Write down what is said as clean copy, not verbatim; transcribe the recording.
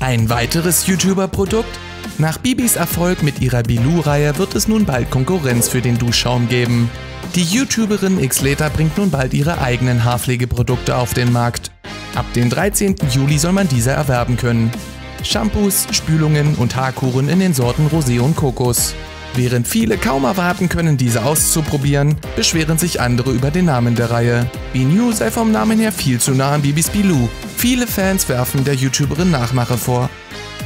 Ein weiteres YouTuber-Produkt? Nach Bibis Erfolg mit ihrer Bilou-Reihe wird es nun bald Konkurrenz für den Duschschaum geben. Die YouTuberin Xleta bringt nun bald ihre eigenen Haarpflegeprodukte auf den Markt. Ab dem 13. Juli soll man diese erwerben können. Shampoos, Spülungen und Haarkuren in den Sorten Rosé und Kokos. Während viele kaum erwarten können, diese auszuprobieren, beschweren sich andere über den Namen der Reihe. Binu sei vom Namen her viel zu nah an Bibis Bilou. Viele Fans werfen der YouTuberin Nachmache vor.